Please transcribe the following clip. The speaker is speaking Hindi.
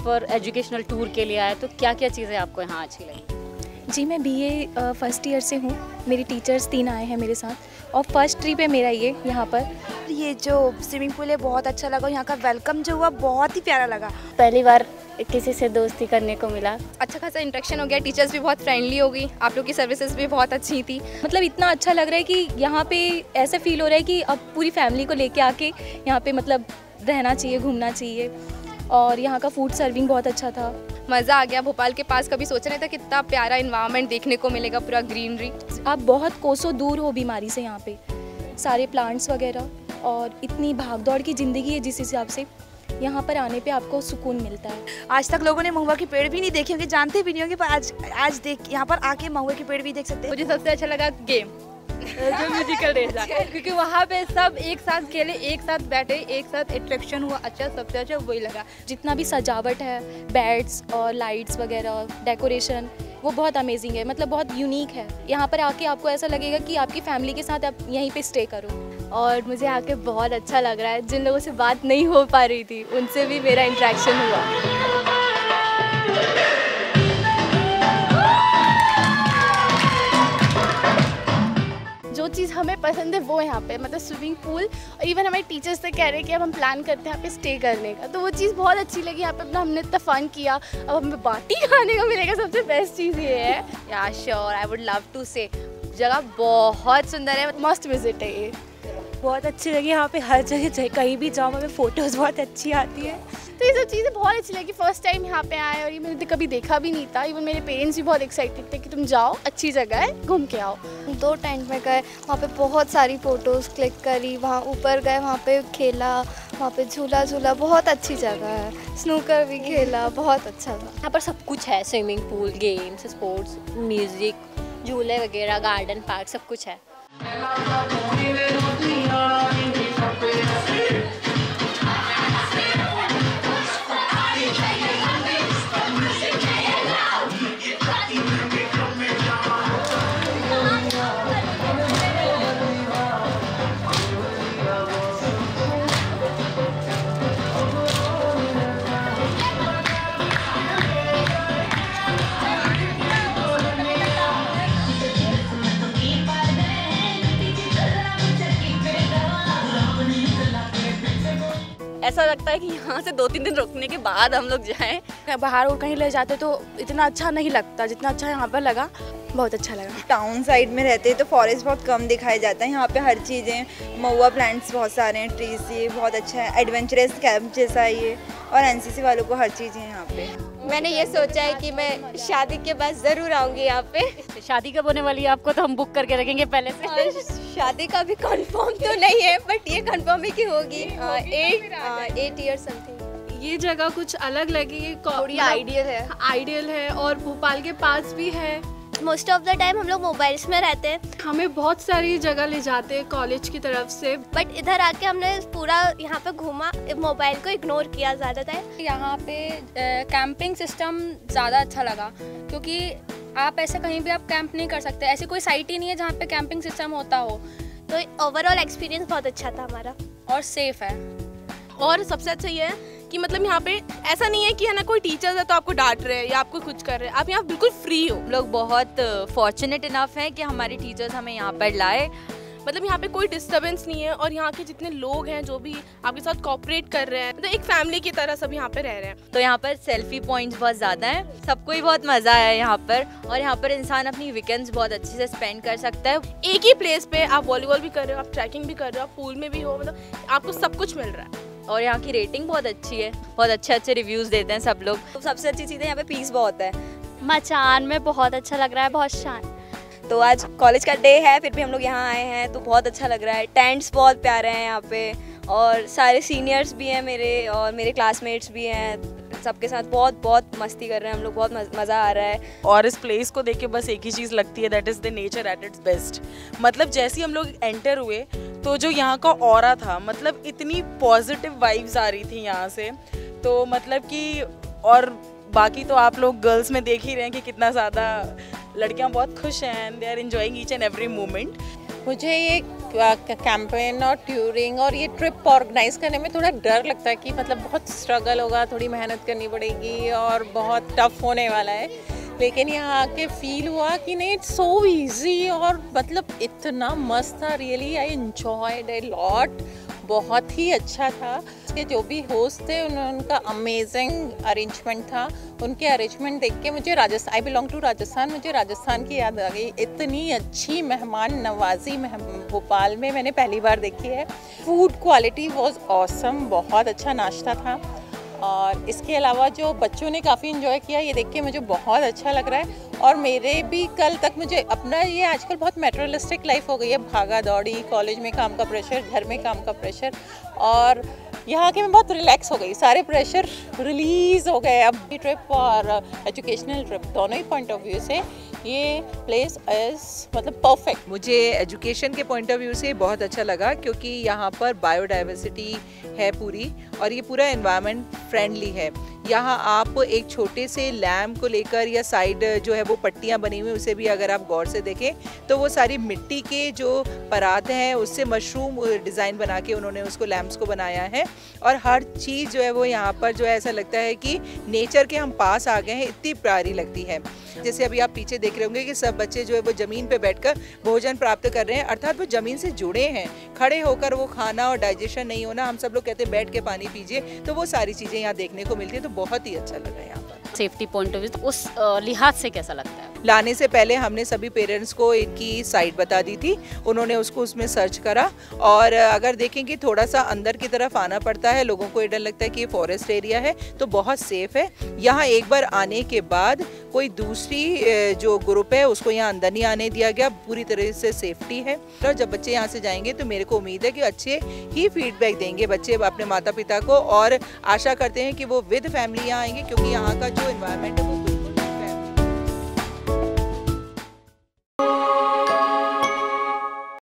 पर एजुकेशनल टूर के लिए आए, तो क्या क्या चीज़ें आपको यहाँ अच्छी लगी? जी, मैं बीए फर्स्ट ईयर से हूँ। मेरी टीचर्स 3 आए हैं मेरे साथ और फर्स्ट ट्रिप है मेरा ये यहाँ पर। ये जो स्विमिंग पूल है बहुत अच्छा लगा, यहाँ का वेलकम जो हुआ बहुत ही प्यारा लगा। पहली बार किसी से दोस्ती करने को मिला। अच्छा खासा इंटरेक्शन हो गया, टीचर्स भी बहुत फ्रेंडली हो गई, आप लोग की सर्विसेज भी बहुत अच्छी थी। मतलब इतना अच्छा लग रहा है कि यहाँ पे ऐसा फील हो रहा है कि अब पूरी फैमिली को लेके आके यहाँ पे मतलब रहना चाहिए, घूमना चाहिए। और यहाँ का फूड सर्विंग बहुत अच्छा था, मज़ा आ गया। भोपाल के पास कभी सोचा नहीं था कितना प्यारा इन्वायरमेंट देखने को मिलेगा, पूरा ग्रीनरी। आप बहुत कोसों दूर हो बीमारी से, यहाँ पे सारे प्लांट्स वगैरह, और इतनी भागदौड़ की ज़िंदगी है जिस हिसाब से यहाँ पर आने पे आपको सुकून मिलता है। आज तक लोगों ने महुआ के पेड़ भी नहीं देखे होंगे, जानते भी नहीं होंगे, पर आज देख यहाँ पर आके महुआ के पेड़ भी देख सकते हैं। मुझे सबसे अच्छा लगा गेम जो म्यूजिकल डेज था, क्योंकि वहाँ पे सब एक साथ खेले, एक साथ बैठे, एक साथ अट्रैक्शन हुआ। अच्छा, सबसे अच्छा वही लगा। जितना भी सजावट है, बेड्स और लाइट्स वगैरह, डेकोरेशन, वो बहुत अमेजिंग है, मतलब बहुत यूनिक है। यहाँ पर आके आपको ऐसा लगेगा कि आपकी फैमिली के साथ आप यहीं पे स्टे करो। और मुझे आके बहुत अच्छा लग रहा है। जिन लोगों से बात नहीं हो पा रही थी उनसे भी मेरा इंटरेक्शन हुआ। जो चीज़ हमें पसंद है वो यहाँ पे, मतलब स्विमिंग पूल, और इवन हमारे टीचर्स से कह रहे हैं कि अब हम प्लान करते हैं यहाँ पे स्टे करने का, तो वो चीज़ बहुत अच्छी लगी। यहाँ पे अपना हमने इतना फन किया, अब हमें बाटी खाने को मिलेगा, सबसे बेस्ट चीज़ ये है। Yeah sure, I would love to say. जगह बहुत सुंदर है, मस्ट विजिट है ये। बहुत अच्छी लगी यहाँ पे, हर जगह कहीं भी जाओ हमें फ़ोटोज़ बहुत अच्छी आती है। तो ये सब चीज़ें बहुत अच्छी लगी। फर्स्ट टाइम यहाँ पे आए और ये मैंने कभी देखा भी नहीं था। इवन मेरे पेरेंट्स भी बहुत एक्साइटेड थे कि तुम जाओ, अच्छी जगह है, घूम के आओ। 2 टेंट में गए, वहाँ पे बहुत सारी फ़ोटोज़ क्लिक करी, वहाँ ऊपर गए, वहाँ पे खेला, वहाँ पे झूला, बहुत अच्छी जगह है। स्नूकर भी खेला, बहुत अच्छा था। यहाँ पर सब कुछ है, swimming pool, games, sports, music, झूले वगैरह, गार्डन, पार्क, सब कुछ है। ऐसा लगता है कि यहाँ से 2-3 दिन रुकने के बाद हम लोग जाएं। बाहर और कहीं ले जाते तो इतना अच्छा नहीं लगता जितना अच्छा यहाँ पर लगा, बहुत अच्छा लगा। टाउन साइड में रहते हैं तो फॉरेस्ट बहुत कम दिखाई जाता है, यहाँ पे हर चीज़ें, महुआ प्लांट्स बहुत सारे हैं, ट्रीज, ये बहुत अच्छा है, एडवेंचरस कैंप जैसा है ये, और एनसीसी वालों को हर चीज़ है यहाँ पे। मैंने ये सोचा है कि मैं शादी के बाद ज़रूर आऊँगी यहाँ पे। शादी कब होने वाली है आपको, तो हम बुक करके रखेंगे पहले से। शादी का भी कंफर्म तो नहीं है, बट ये कंफर्म है कि होगी। 8 ईयर समथिंग। ये जगह कुछ अलग लगी, थोड़ी आइडियल है और भोपाल के पास भी है। मोस्ट ऑफ द टाइम हम लोग मोबाइल्स में रहते हैं, हमें बहुत सारी जगह ले जाते हैं कॉलेज की तरफ से, बट इधर आके हमने पूरा यहाँ पे घूमा, मोबाइल को इग्नोर किया ज़्यादातर। यहाँ पे कैंपिंग सिस्टम ज़्यादा अच्छा लगा, क्योंकि आप ऐसे कहीं भी आप कैंप नहीं कर सकते, ऐसी कोई साइट ही नहीं है जहाँ पे कैंपिंग सिस्टम होता हो। तो ओवरऑल एक्सपीरियंस बहुत अच्छा था हमारा, और सेफ है। और सबसे अच्छा ये है कि मतलब यहाँ पे ऐसा नहीं है कि है ना कोई टीचर्स है तो आपको डांट रहे हैं या आपको कुछ कर रहे हैं, आप यहाँ बिल्कुल फ्री हो। लोग बहुत फॉर्चुनेट इनफ हैं कि हमारे टीचर्स हमें यहाँ पर लाए। मतलब यहाँ पे कोई डिस्टर्बेंस नहीं है, और यहाँ के जितने लोग हैं जो भी आपके साथ कोऑपरेट कर रहे हैं, मतलब एक फैमिली की तरह सब यहाँ पे रह रहे हैं। तो यहाँ पर सेल्फी पॉइंट्स बहुत ज़्यादा हैं, सबको ही बहुत मज़ा आया यहाँ पर, और यहाँ पर इंसान अपनी वीकेंड्स बहुत अच्छे से स्पेंड कर सकता है। एक ही प्लेस पे आप वॉलीबॉल भी कर रहे हो, आप ट्रैकिंग भी कर रहे हो, आप पूल में भी हो, मतलब आपको सब कुछ मिल रहा है। और यहाँ की रेटिंग बहुत अच्छी है, बहुत अच्छे रिव्यूज़ देते हैं सब लोग। तो सबसे अच्छी चीज़ है यहाँ पे पीस बहुत है। मचान में बहुत अच्छा लग रहा है, बहुत शांत। तो आज कॉलेज का डे है, फिर भी हम लोग यहाँ आए हैं तो बहुत अच्छा लग रहा है। टेंट्स बहुत प्यारे हैं यहाँ पे, और सारे सीनियर्स भी हैं मेरे, और मेरे क्लासमेट्स भी हैं, सबके साथ बहुत मस्ती कर रहे हैं हम लोग, बहुत मज़ा आ रहा है। और इस प्लेस को देख के बस एक ही चीज़ लगती है, that is the nature at its best. मतलब जैसे ही हम लोग एंटर हुए तो जो यहाँ का ऑरा था, मतलब इतनी पॉजिटिव वाइब्स आ रही थी यहाँ से, तो मतलब कि, और बाकी तो आप लोग गर्ल्स में देख ही रहे हैं कि कितना ज़्यादा लड़कियाँ बहुत खुश हैं, and they are enjoying each and every moment. मुझे ये कैंपेन और टूरिंग और ये ट्रिप ऑर्गेनाइज करने में थोड़ा डर लगता है कि मतलब बहुत स्ट्रगल होगा, थोड़ी मेहनत करनी पड़ेगी और बहुत टफ होने वाला है। लेकिन यहाँ आके फील हुआ कि नहीं, इट्स सो इजी और मतलब इतना मस्त था। Really I enjoyed a lot, बहुत ही अच्छा था। उसके जो भी होस्ट थे उनका अमेजिंग अरेंजमेंट था। उनके अरेंजमेंट देख के मुझे आई बिलोंग टू राजस्थान, मुझे राजस्थान की याद आ गई। इतनी अच्छी मेहमान नवाजी भोपाल में मैंने पहली बार देखी है। फूड क्वालिटी वाज ऑसम, बहुत अच्छा नाश्ता था। और इसके अलावा जो बच्चों ने काफ़ी इन्जॉय किया, ये देख के मुझे बहुत अच्छा लग रहा है। और मेरे भी कल तक मुझे अपना, ये आजकल बहुत मेटेरियलिस्टिक लाइफ हो गई है, भागा दौड़ी, कॉलेज में काम का प्रेशर, घर में काम का प्रेशर, और यहाँ के मैं बहुत रिलैक्स हो गई, सारे प्रेशर रिलीज़ हो गए। अब भी ट्रिप और एजुकेशनल ट्रिप दोनों ही पॉइंट ऑफ व्यू से ये प्लेस इज़ मतलब परफेक्ट। मुझे एजुकेशन के पॉइंट ऑफ व्यू से बहुत अच्छा लगा क्योंकि यहाँ पर बायोडाइवर्सिटी है पूरी, और ये पूरा एनवायरनमेंट फ्रेंडली है। यहाँ आप एक छोटे से लैम्प को लेकर या साइड जो है वो पट्टियाँ बनी हुई, उसे भी अगर आप गौर से देखें तो वो सारी मिट्टी के जो परात हैं उससे मशरूम डिज़ाइन बना के उन्होंने उसको लैम्प्स को बनाया है। और हर चीज़ जो है वो यहाँ पर जो है ऐसा लगता है कि नेचर के हम पास आ गए हैं, इतनी प्यारी लगती है। जैसे अभी आप पीछे देख रहे होंगे कि सब बच्चे जो है वो ज़मीन पे बैठकर भोजन प्राप्त कर रहे हैं, अर्थात वो ज़मीन से जुड़े हैं। खड़े होकर वो खाना और डाइजेशन नहीं होना, हम सब लोग कहते हैं बैठ के पानी पीजिए, तो वो सारी चीज़ें यहाँ देखने को मिलती है। तो बहुत ही अच्छा लगा यहाँ पर। सेफ्टी पॉइंट ऑफ व्यू उस लिहाज से कैसा लगता है? लाने से पहले हमने सभी पेरेंट्स को इनकी साइट बता दी थी, उन्होंने उसको उसमें सर्च करा। और अगर देखें कि थोड़ा सा अंदर की तरफ आना पड़ता है, लोगों को ये डर लगता है कि ये फॉरेस्ट एरिया है, तो बहुत सेफ है। यहाँ एक बार आने के बाद कोई दूसरी जो ग्रुप है उसको यहाँ अंदर नहीं आने दिया गया, पूरी तरह से सेफ्टी है। और जब बच्चे यहाँ से जाएंगे तो मेरे को उम्मीद है कि अच्छे ही फीडबैक देंगे बच्चे अपने माता पिता को, और आशा करते हैं कि वो विद फैमिली यहाँ आएंगे क्योंकि यहाँ का जो एनवायरनमेंट है वो